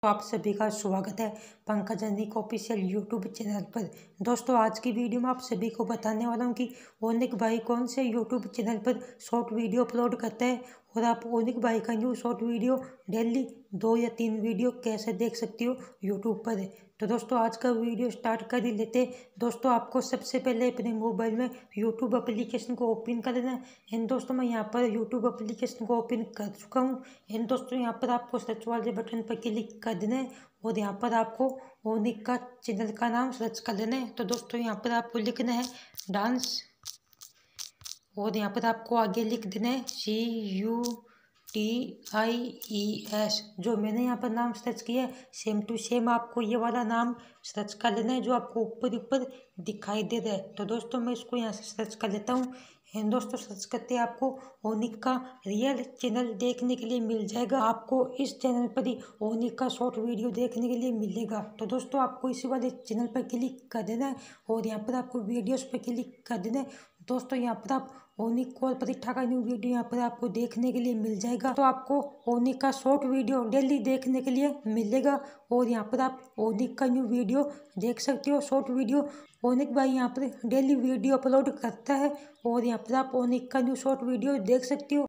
तो आप सभी का स्वागत है Pankaj Anik official YouTube channel पर। दोस्तों आज की वीडियो में आप सभी को बताने वाला हूं कि ओनिक भाई कौन से यूट्यूब चैनल पर शॉर्ट वीडियो अपलोड करते हैं और आप ओनिक भाई का न्यू शॉर्ट वीडियो डेली 2 या 3 वीडियो कैसे देख सकते हो यूट्यूब पर। तो दोस्तों आज का वीडियो स्टार्ट कर ही लेते हैं। दोस्तों आपको सबसे पहले अपने मोबाइल में यूट्यूब एप्लीकेशन को ओपन कर लेना है। एंड दोस्तों मैं यहाँ पर यूट्यूब एप्लीकेशन को ओपन कर चुका हूँ। एंड दोस्तों यहाँ पर आपको सर्च वाले बटन पर क्लिक कर देना है और यहाँ पर आपको ओनिक का चैनल का नाम सर्च कर लेना है। तो दोस्तों यहाँ पर आपको लिखना है डांस और यहाँ पर आपको आगे लिख देना है CUTIES। जो मैंने यहाँ पर नाम सर्च किया है सेम टू सेम आपको ये वाला नाम सर्च कर लेना है जो आपको ऊपर ऊपर दिखाई दे रहा है। तो दोस्तों मैं इसको यहाँ से सर्च कर लेता हूँ। एंड दोस्तों सर्च करते आपको ओनिक का रियल चैनल देखने के लिए मिल जाएगा। आपको इस चैनल पर ही ओनिक का शॉर्ट वीडियो देखने के लिए मिलेगा। तो दोस्तों आपको इसी वाले चैनल पर क्लिक कर देना है और यहाँ पर आपको वीडियोस पर क्लिक कर देना है। दोस्तों यहाँ पर आप ओनिक और परीक्षा का न्यू वीडियो यहाँ पर आपको देखने के लिए मिल जाएगा। तो आपको ओनिक का शॉर्ट वीडियो डेली देखने के लिए मिलेगा और यहाँ पर आप ओनिक का न्यू वीडियो देख सकते हो शॉर्ट वीडियो। ओनिक भाई यहाँ पर डेली वीडियो अपलोड करता है और यहाँ पर आप ओनिक का न्यू शॉर्ट वीडियो देख सकते हो।